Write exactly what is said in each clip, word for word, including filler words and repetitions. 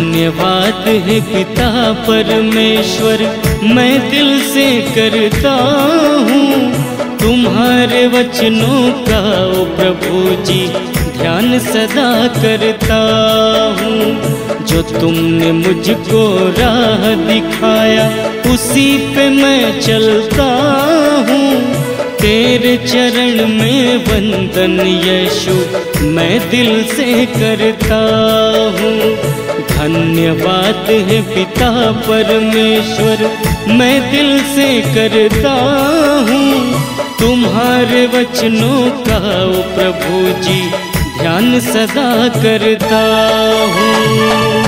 धन्यवाद है पिता परमेश्वर, मैं दिल से करता हूँ तुम्हारे वचनों का ओ प्रभु जी ध्यान सदा करता हूँ। जो तुमने मुझको राह दिखाया उसी पे मैं चलता हूँ। तेरे चरण में वंदन यीशु मैं दिल से करता हूँ। धन्यवाद है पिता परमेश्वर, मैं दिल से करता हूँ तुम्हारे वचनों का ओ प्रभु जी ध्यान सदा करता हूँ।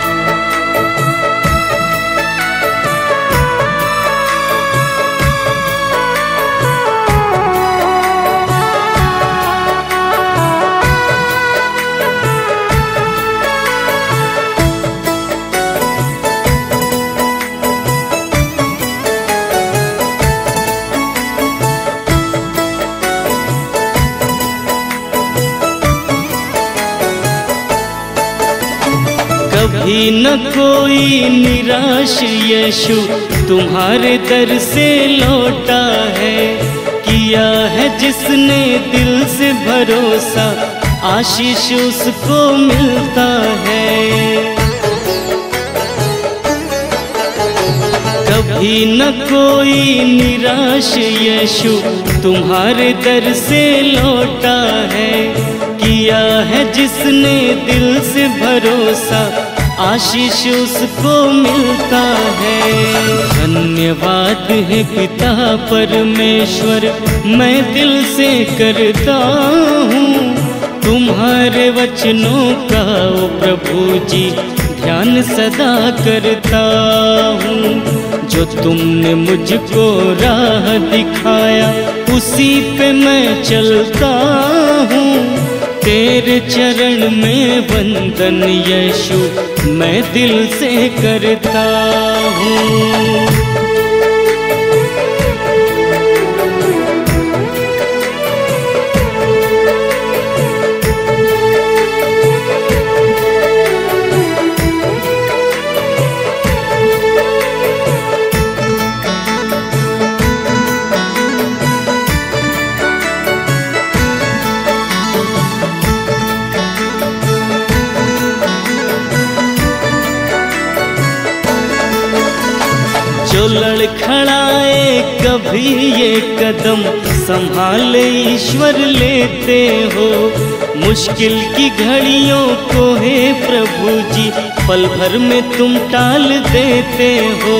कभी न कोई निराश यीशु तुम्हारे दर से लौटा है। किया है जिसने दिल से भरोसा आशीष उसको मिलता है। कभी न कोई निराश यीशु तुम्हारे दर से लौटा है। किया है जिसने दिल से भरोसा आशीष उसको मिलता है। धन्यवाद है पिता परमेश्वर, मैं दिल से करता हूँ तुम्हारे वचनों का ओ प्रभु जी ध्यान सदा करता हूँ। जो तुमने मुझको राह दिखाया उसी पे मैं चलता हूँ। तेरे चरण में वंदन यीशु मैं दिल से करता हूँ। जो लड़खड़ाए कभी ये कदम संभाल ईश्वर लेते हो। मुश्किल की घड़ियों को हे प्रभु जी पल भर में तुम टाल देते हो।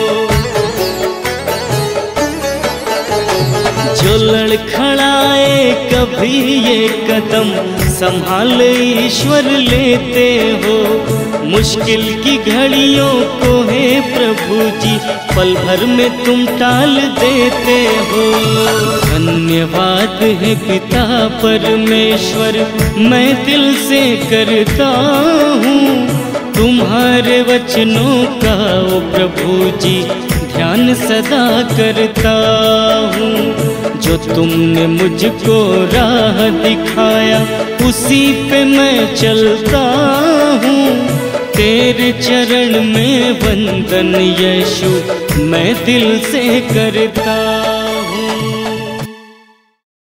जो लड़खड़ाए कभी ये कदम संभाल ईश्वर लेते हो। मुश्किल की घड़ियों को हे प्रभु जी पल भर में तुम टाल देते हो। धन्यवाद है पिता परमेश्वर, मैं दिल से करता हूँ तुम्हारे वचनों का ओ प्रभु जी ध्यान सदा करता हूँ। जो तुमने मुझको राह दिखाया उसी पे मैं चलता हूँ। तेरे चरण में वंदन यीशु मैं दिल से करता